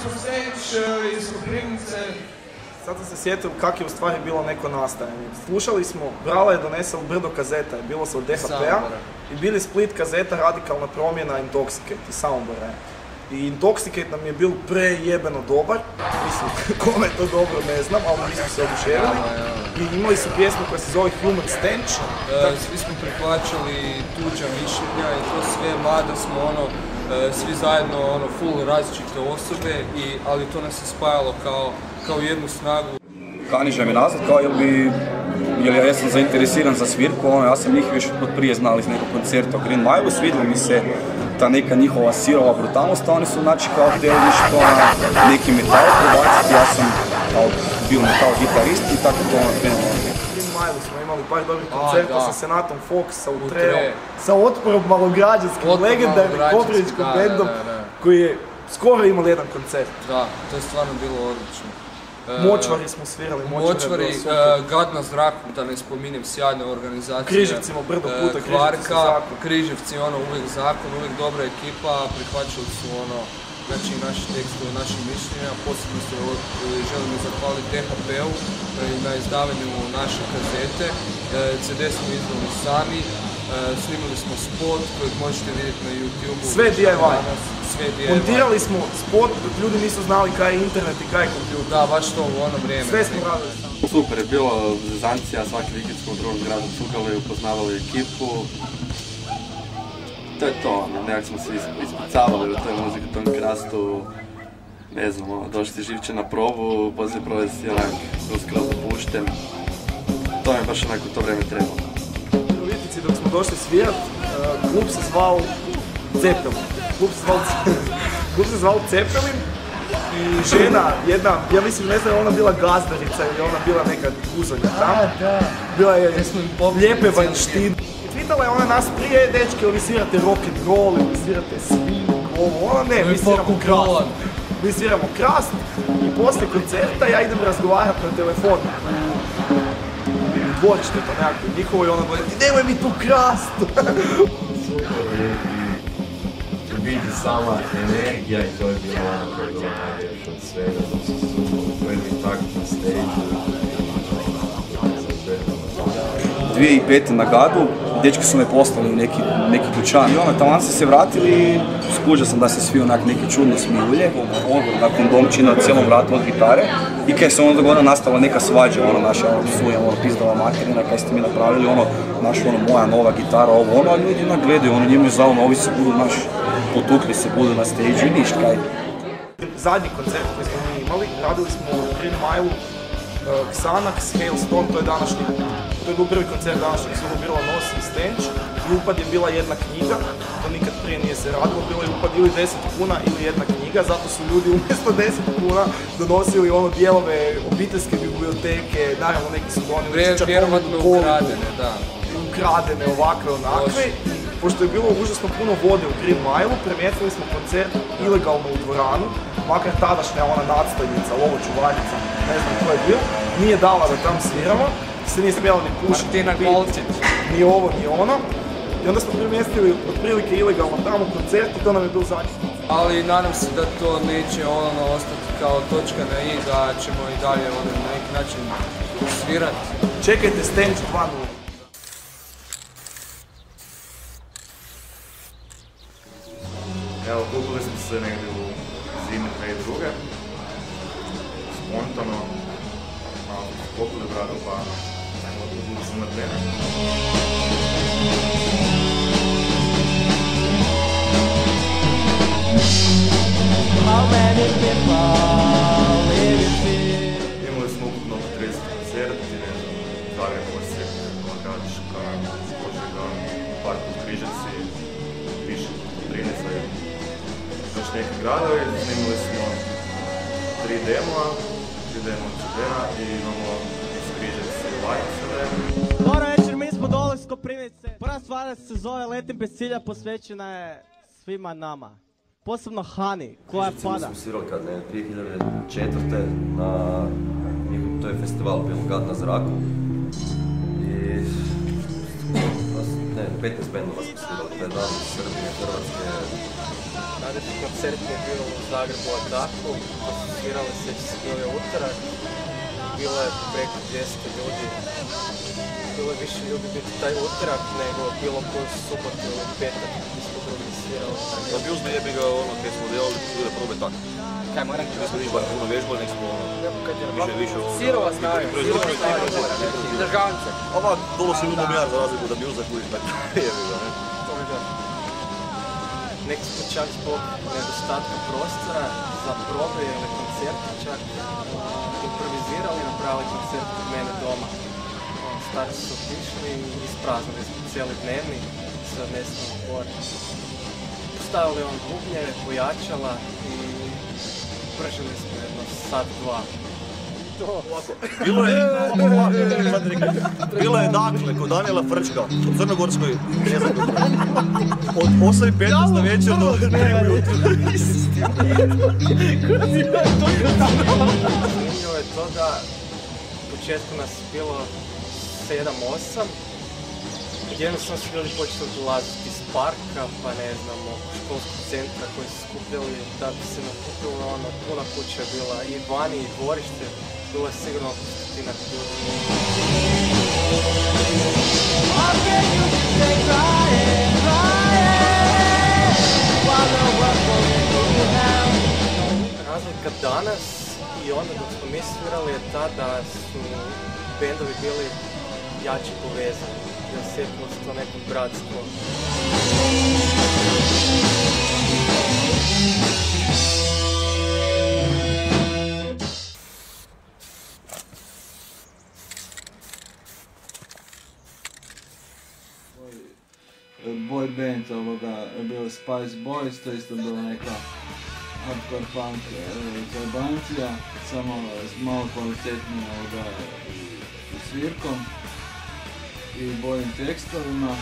of stage iz Koprivnice. Sad sam se sjetio kak je u stvari bilo neko nastajanje. Slušali smo, Brala je donesao brdo kazeta, je bilo se od DHP-a i bili Split kazeta Radikalna promjena Intoxicate iz Samobora. I Intoxicate nam je bil prejebeno dobar, mislim, kome je to dobro ne znam, ali mi smo se oduševili. I imali su pjesmu koja se zove Human Stench. Svi smo prihvaćali tuđa mišljenja i to sve, mada smo svi zajedno full različite osobe, ali to nas je spajalo kao jednu snagu. Kaniža mi nazad kao jer ja jesam zainteresiran za svirku, ja sam njih još od prije znali iz nekog koncerta u Green Mile, svidjeli mi se ta neka njihova sirova brutalnost, a oni su znači kao htjeli nešto na neki metal prebaciti, ja sam bio metal gitarist i tako to krenulo. Green Mile smo imali par dobrih koncerta sa Senatom Fox, sa Utreo, sa Otporom malograđanskim, legendarnim koprivničkim bendom koji je skoro imali jedan koncert. Da, to je stvarno bilo odlično. Močvari smo svirali, Močvari, Gad na zraku, da ne spominjem, sjajna organizacija. Križevcima brdo puta, Križevci zakon. Križevci, uvijek zakon, uvijek dobra ekipa, prihvaćali su znači naši tekstovi, naše mišljenja, posebno se želimo zahvaliti DHP-u na izdavanju naše kazete. CD smo izdali sami, snimili smo spot kojeg možete vidjeti na YouTube-u. Sve DIY. Montirali smo spot dok ljudi nisu znali kaj je internet i kaj je kompjuter. Da, baš to u ono vrijeme. Sve smo radili. Super je bilo, zezancija, svaki vikend smo u drugom gradu cugali, upoznavali ekipu. To je to, nekak smo se ispucavali u toj muziku, u tom krastu. Ne znam, došli si živče na probu, poslije probe si skroz opušten. To mi je baš onako u to vrijeme trebalo. U Virovitici dok smo došli svirat, klub se zvao Cepelin. Klub se zvao Cepelin i žena jedna, ja mislim ne znam, ona bila gazdarica ili ona bila neka guzonja tamo. Bila je lijepe vanjštine. Pitala je ona nas prije, dečke, vi svirate rock'n'roll, vi svirate swing, ono ne, mi sviramo krast. Mi sviramo krast i poslije koncerta ja idem razgovarati na telefon. Dvorište to nekako njihovo i ona gleda, ti nemoj mi tu krast! Super i u biti sama energija i to je bilo ono koje je bilo najljepše od svega, zato su su prvi takt na stage-u. 2005. na Gadu, dečki su me poslali u neki dućan i taman se vratili i skužio sam da se svi onak neki čudno smijulje, nakon domčina na cijelom vratu od gitare i kaj se onda dogodila nastala neka svađa, naša psuja, pizdava materina, kaj ste mi napravili, moja nova gitara, a ljudi gledaju, njemu je za ovi se budu, potukli se budu na stage i ništa kaj. Zadnji koncert koji smo mi imali, radili smo u Green Mile, Xanax, Hailstorm, to je bio prvi koncert današnjeg suda, bilo Nosi i Stench i upad je bila jedna knjiga, to nikad prije nije se radilo, bilo je upad ili 10 kuna ili jedna knjiga, zato su ljudi umjesto 10 kuna donosili dijelove obiteljske biblioteke, naravno neki su donili vjerovatno ukradene, da. Ukradene, ovakve, onakve. Pošto je bilo užasno puno vode u Green Mile-u, premjestili smo koncert ilegalno u dvoranu, makar tadašnja ona nadstojnica, lovočuvarnica, ne znam ko je bil, nije dala da tam sviramo, se nije smjela ni pušiti, Martina Golcić, ni ovo, ni ono. I onda smo premjestili otprilike ilegalno tamo koncert i to nam je bil zadnji. Ali nadam se da to neće ostati kao točka na i, da ćemo i dalje na neki način svirati. Čekajte Stench 2.0. Evo, kupili smo se negdje u zimi 2002. Spontano, malo smo se popili bradu, pa odlučili smo na trening. Imali smo ukupno 30 koncerti, Zagreb, Osijek, Lagačka, Požega, Park u Križevci, više Koprivnica i još neki gradovi. Snimili smo 3 demoa CD-a i imamo iz Križevci live CD. Dobro večer, mi smo dole iz Koprivnice. Prva stvar se zove Letim bez cilja, posvećena je svima nama. Posebno Hani, koja pada. Mi smo svirali kad 2004. na to je festival bio Gad na zraku. I 15 bendova smo svirali taj dan iz Srbije, Hrvatske, Naredni koncert je bio u Zagrebu Ataku, to su svirali, sjeća se, bio je utorak, bilo je preko 200 ljudi. Bilo je više ljudi biti taj utorak nego bilo koju subotu ili petak gdje smo drugi svirali. Da bi uzme jebi ga ono kad smo delali da probe tako. Kaj moram Mi smo ništa puno vežbali, nek smo više Sirova snaju, državnice. Ovak, dolo si ljubom jar za razliku da bi uzak uviš tako jebi ga, ne? Neki smo čak zbog nedostatka prostora za probe ili koncerte čak improvizirali i napravili koncert kod mene doma. Starci su otišli i ispraznili smo cijeli dnevni sa Nestom Bor. Postavili on bubnjeve, pojačala i pržili smo jedno sat, dva. Bilo je dakle kod Danijela Frčka u Crnogorskoj, ne znam od 8:15 na večer do 3 ujutru. Zanimljivo je to da u početku nas je bilo 7-8, jednostavno su ljudi počeli dolaziti iz parka, pa ne znam, školskog centra koji su skupljali da bi se nakupilo, ono, puna kuća je bila i vani i dvorište, bilo je sigurno oko 100-ak ljudi. Razlika danas i onda dok smo mi svirali je ta da su bendovi bili jače povezani i osjetilo se to neko bratstvo. Boy band ovoga, bilo Spice Boys, to isto bilo neka hardcore punk zajebancija, samo malo kvalitetnije ovoga i svirkom i boljim tekstovima.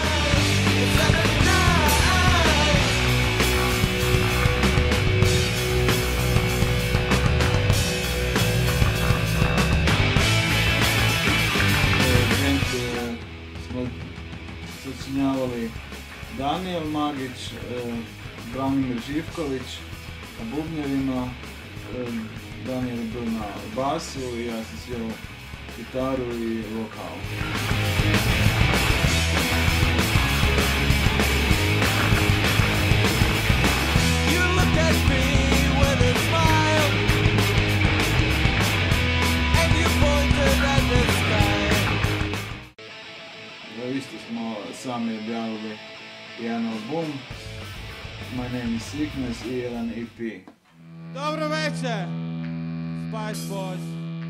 Smo sačinjavali Danijel Magić, Branimir Živković na bubnjevima, Danijel je bio na basu i ja sam svirao gitaru i vokal. Isto smo sami objavili jedan album, My Name is Sickness i jedan EP. Dobro večer, Spice Boys.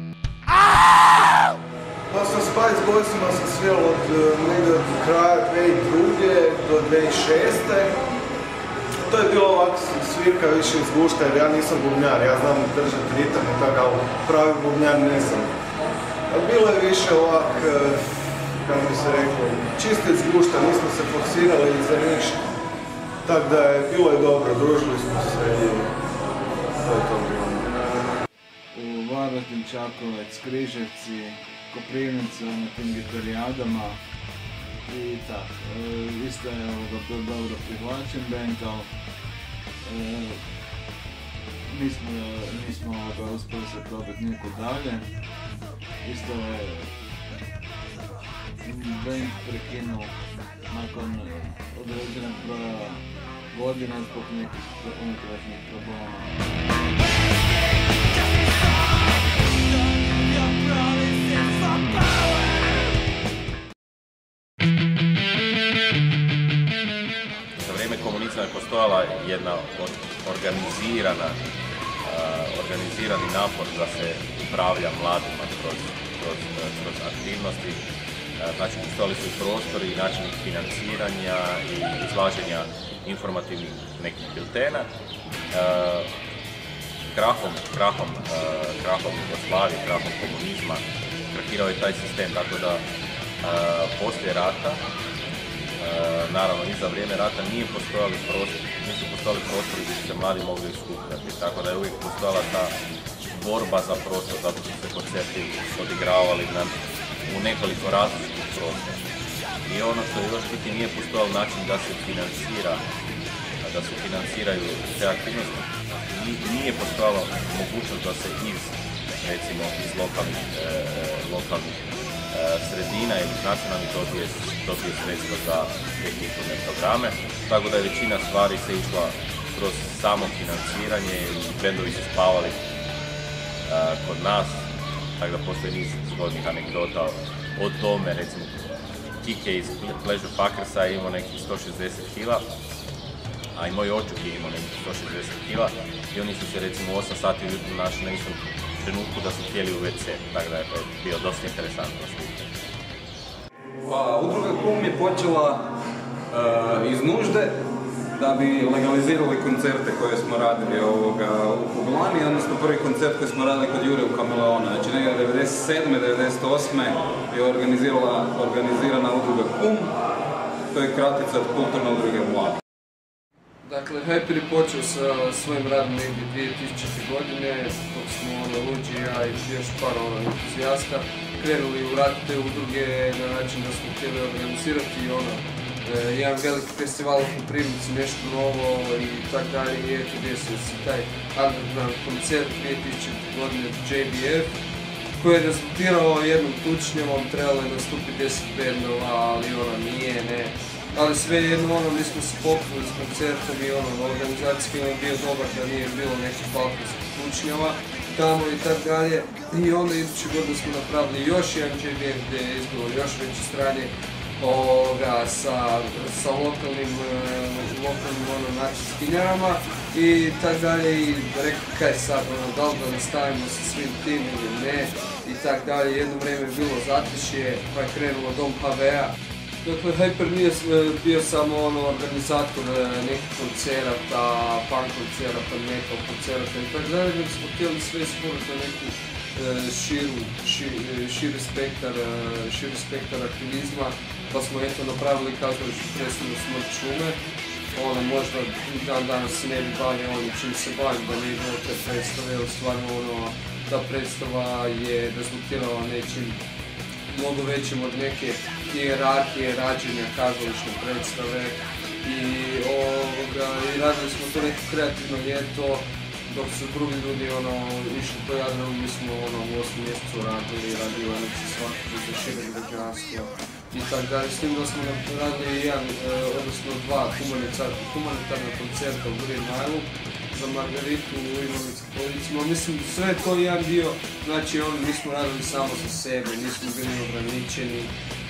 Pa sa Spice Boysima sam svirao od negdje od kraja 2002. do 2006. To je bilo ovako svirka više iz gušta jer ja nisam bubnjar, ja znam držati ritam i tako, ali pravi bubnjar nisam. Ali bilo je više ovak, kako bi se reklo, čisto iz gušta, nismo se forsirali za ništa. Tako da je bilo je dobro, družili smo se i to je to bilo. U Varaždin, Čakovec, Križevci, Koprivnica na tim gitarijadama i tako. Isto je bio dobro prihvaćen band, ali nismo uspjeli se probiti nikud dalje. Isto je band prekinuo nakon određenog broja godina zbog nekih unutrašnjih problema. Za vrijeme komunizma je postojala jedna organizirani napor da se upravlja mladima kroz aktivnosti. Znači, postojali su i prostori, i načini financiranja i izlaženja informativnih nekih biltena. Krahom Jugoslavije, krahom komunizma, krahirao je taj sistem, tako da poslije rata, naravno i za vrijeme rata nisu postojali prostori gdje su se mladi mogli skupljati, tako da je uvijek postojala ta borba za prostor, zato su se koncerti odigravali u nekoliko različitih prostora. I ono što je još biti nije postojao način da se financira da se financiraju te aktivnosti, nije postojala mogućnost da se recimo iz lokalnih sredina ili nacionalnih dobije sredstva za te kulturne programe, tako da je većina stvari se išla kroz samo financiranje i bendovi su spavali kod nas, tako da postoji niz zgodnih anegdota o tome, recimo Kike iz Pleasure Fuckersa je imao nekih 160 kila, a i moj očuk je imao nekih 160 kila i oni su se recimo 8 sati ujutro našli na istom trenutku da su htjeli u WC, tako da je to bio dosta interesantno. Udruga KUM je počela iz nužde da bi legalizirali koncerte koje smo radili u Koglani, odnosno prvi koncert koji smo radili kod Jure u Kameleona. Znači negdje 97. 98. je organizirana udruga KUM, to je kratica od kulturne udruge Mladi. Dakle, Hyper je počeo sa svojim radom negdje 2000. godine, dok smo Luđi, ja i još par entuzijasta krenuli u rad te udruge na način da smo htjeli organizirati jedan veliki festival u Koprivnici, nešto novo i tako dalje, i eto desio se taj underground koncert 2000. godine JBF, koji je rezultirao jednom tučnjavom, trebalo je nastupiti 10 bendova, ali nije, ne. Ali svejedno, mi smo se pokrili s koncertom i organizacijski je bio dobar da nije bilo nekih balkanskih tučnjava tamo i tako dalje. I onda iduće godine smo napravili još jedan JBF gdje je izbilo još veće stranje sa lokalnim načinskinjarama i tako dalje. I rekao kaj sad, da li da nastavimo sa svim tim ili ne i tako dalje. Jedno vrijeme je bilo zatišje, pa je krenulo Dom HV-a. Dakle, Hyper nije bio samo organizator nekih koncerata, punk koncerata, metal koncerata i tako dalje, nego smo htjeli sve ispuniti na neku širi spektar aktivizma, pa smo napravili kazališnu predstavu Smrt šume. Možda dan danas se ne bi bavio čim se bavim da nije bilo te predstave, ali stvarno ta predstava je rezultirala nečim mnogo većim od neke hijerarhije rađenja kazališne predstave i radili smo to neko kreativno ljeto, dok su drugi ljudi išli po Jadranu, mi smo u 8. mjesecu radili radionice svakako za šire građanstvo i tako dalje. S tim da smo radili dva humanitarna koncerta u Green Mile za Margaritu u invalidskim kolicima. Mislim, sve to jedan dio, znači mi smo radili samo za sebe, nismo bili ograničeni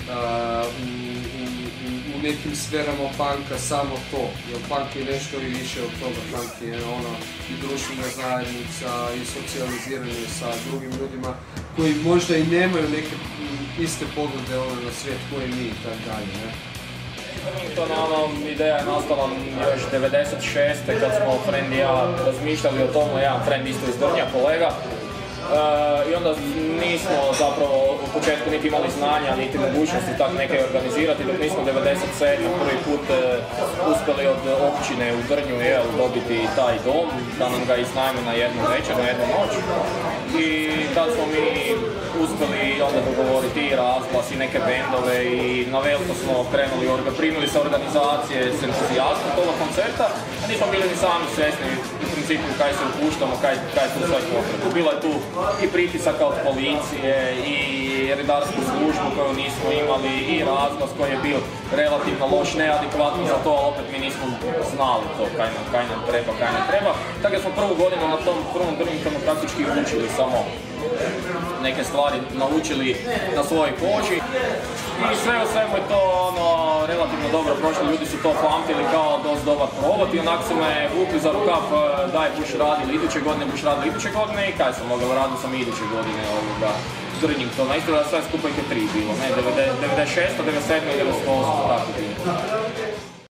u nekim sferama punka, samo to, jer punk je nešto i više od toga, punk je i društvena zajednica i socijaliziranje sa drugim ljudima koji možda i nemaju neke iste poglede na svijet koji mi i tako dalje. Ideja je nastala još 96. kad smo friend i ja razmišljali o tomu, jedan friend isto iz Drnja, kolega. I onda nismo zapravo u početku niti imali znanja, niti mogućnosti tak neke organizirati, dok nismo 97. prvi put uspjeli od općine u Drnju dobiti taj dom, da nam ga iznajme na jednu večer, na jednu noć. I tad smo mi uspjeli onda dogovoriti i razglas i neke bendove i na veliko smo krenuli, primili se organizacije s entuzijastom toga koncerta, a nismo bili ni sami svjesni u principu kaj se upuštamo, kaj su sve potrebu. Bilo je tu i pritisaka od policije i redarsku službu koju nismo imali i razglas koji je bio relativno loš, neadekvatno za to, ali opet mi nismo znali to kaj nam treba. Tako da smo prvu godinu na tom prvom Drnjikanu praktički učili samo neke stvari, naučili na svojoj koži. I sve u svemu je to relativno dobro prošlo, ljudi su to pamtili kao dosta dobar probot i onak su me vukli za rukav, daj buš radili iduće godine i kaj sam mogao, radili sam iduće godine Drnjik, to na isto da sve skupa ih je 3 bilo, ne, 96, 97 i 98, tako bilo.